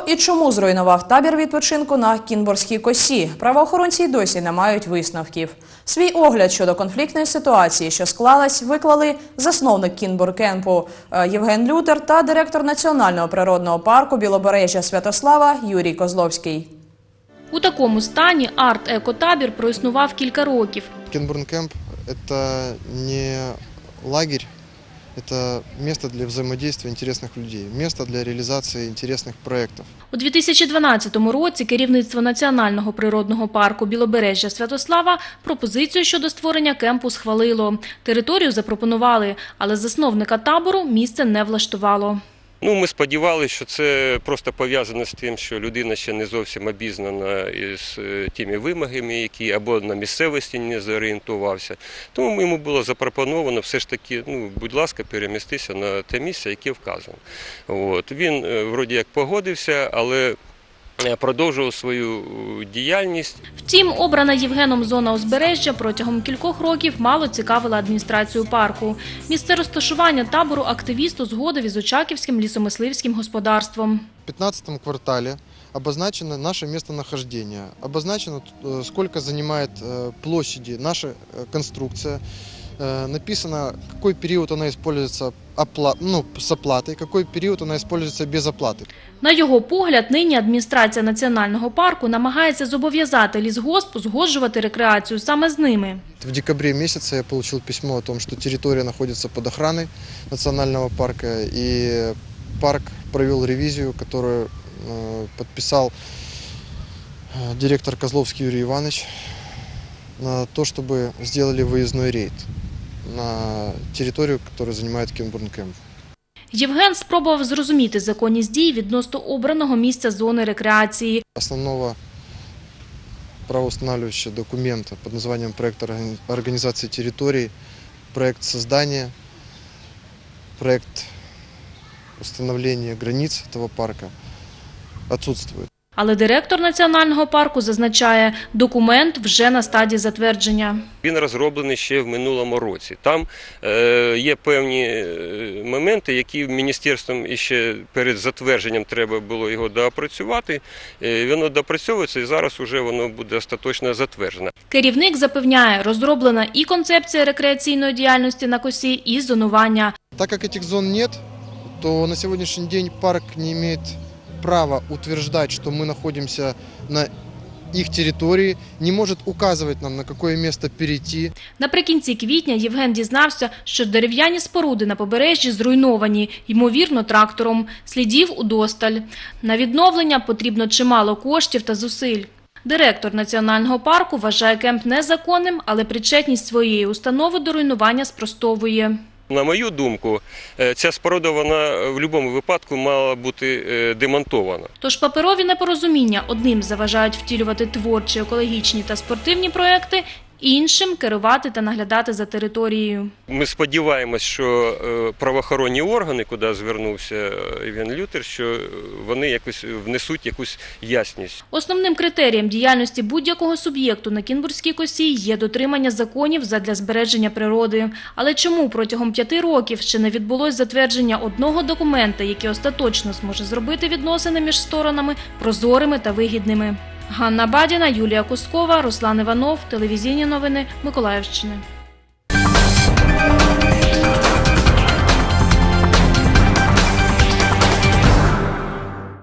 Хто і чому зруйнував табір відпочинку на Кінбурзькій косі? Правоохоронці й досі не мають висновків. Свій огляд щодо конфліктної ситуації, що склалась, виклали засновник Кінбуркемпу Євген Лютер та директор Національного природного парку Білобережжя Святослава Юрій Козловський. У такому стані арт-екотабір проіснував кілька років. Кінбуркемп – це не лагерь, это место для взаимодействия интересных людей, место для реализации интересных проектов. У 2012 році керівництво Національного природного парку Білобережжя Святослава пропозицію щодо створення кемпу схвалило. Територію запропонували, але засновника табору місце не влаштувало. Ми сподівалися, що це просто пов'язано з тим, що людина ще не зовсім обізнана із тими вимогами, які або на місцевості не зорієнтувався. Тому йому було запропоновано все ж таки, будь ласка, перемістися на те місце, яке вказано. Він вроді як погодився, але продовжував свою діяльність. Втім, обрана Євгеном зона узбережжя протягом кількох років мало цікавила адміністрацію парку. Місце розташування табору активіст узгодив із Очаківським лісомисливським господарством. В 15-м квартале обозначено наше местонахождение, обозначено, сколько занимает площади наша конструкция, написано, какой период она используется с оплатой, какой период она используется без оплаты. На його погляд, нині адміністрація національного парку намагається зобов'язати лісгосп узгоджувати рекреацію саме з ними. В декабре месяце я получил письмо о том, что территория находится под охраной национального парка, и парк провел ревизию, которую подписал директор Козловский Юрий Иванович, на то, чтобы сделали выездной рейд на територію, яку займає Кінбуркемп. Євген спробував зрозуміти законність дій відносно обраного місця зони рекреації. Основного правоустанавливающего документа под названием проект организации территории, проект создания, проект установления границ этого парка отсутствует. Але директор Національного парку зазначає, документ вже на стадії затвердження. Він розроблений ще в минулому році. Там є певні моменти, які міністерством ще перед затвердженням треба було його доопрацювати. Воно допрацьовується і зараз вже воно буде остаточно затверджено. Керівник запевняє, розроблена і концепція рекреаційної діяльності на косі, і зонування. Так як цих зон нет, то на сьогоднішній день парк не має право утверждать, что мы находимся на их территории, не может указывать нам, на какое место перейти. Наприкінці квітня Євген дізнався, що дерев'яні споруди на побережжі зруйновані, ймовірно, трактором. Слідів удосталь. На відновлення потрібно чимало коштів та зусиль. Директор Національного парку вважає кемп незаконним, але причетність своєї установи до руйнування спростовує. На мою думку, ця споруда, вона в будь-якому випадку мала бути демонтована. Тож паперові непорозуміння одним заважають втілювати творчі, екологічні та спортивні проекти, іншим – керувати та наглядати за територією. Ми сподіваємось, що правоохоронні органи, куди звернувся Євген Лютер, що вони якось внесуть якусь ясність. Основним критерієм діяльності будь-якого суб'єкту на Кінбурзькій косі є дотримання законів задля збереження природи. Але чому протягом 5 років ще не відбулось затвердження одного документа, який остаточно зможе зробити відносини між сторонами прозорими та вигідними? Ганна Бадіна, Юлія Кускова, Руслан Іванов. Телевізійні новини Миколаївщини.